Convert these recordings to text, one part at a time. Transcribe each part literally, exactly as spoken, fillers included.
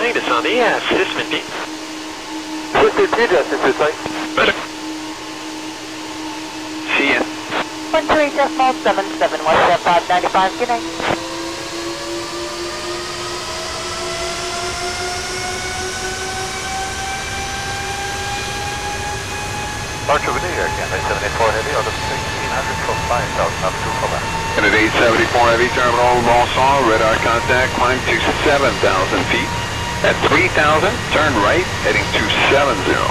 cinq, descendez à six mille pieds. six mille pieds de la six huit cinq. Roger. C N. one two eight decimal seven seven, one seven five ninety-five, good night. Archer with Air Canada seventy-four Heavy, out of sixteen hundred for five thousand, up to Quebec. Canada eight seventy-four Heavy, terminal Bonsoir, radar contact, climb to seven thousand feet. At three thousand, turn right, heading to seven zero.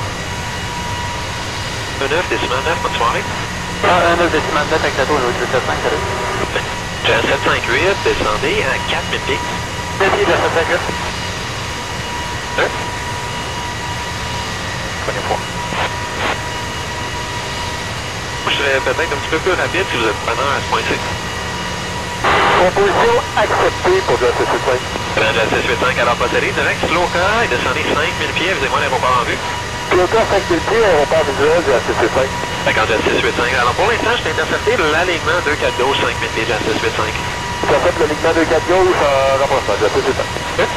un neuf, décimal neuf, bonne soirée. un neuf décimal neuf avec la tour, au sept cinq, salut. Jet sept cent cinquante-huit, descendez à quatre mille pieds. Dédié de la sept cent cinquante-huit. deux. vingt-trois. Je serais peut-être un petit peu plus rapide si vous êtes preneur à ce point-ci. Composition acceptée pour de la six huit cinq. Plan de la six huit cinq, alors procédez direct, slow car, et descendez cinq mille pieds, visez-moi l'aéroport en vue. Piloteur cinq mille pieds, aéroport visuel de la six huit cinq. D'accord, de la six huit cinq. Alors pour l'instant, je t'ai intercepté l'alignement deux quatre gauche, cinq mille pieds de la six huit cinq. Ça fait le lignement deux quatre gauche en rapprochement de la six huit cinq.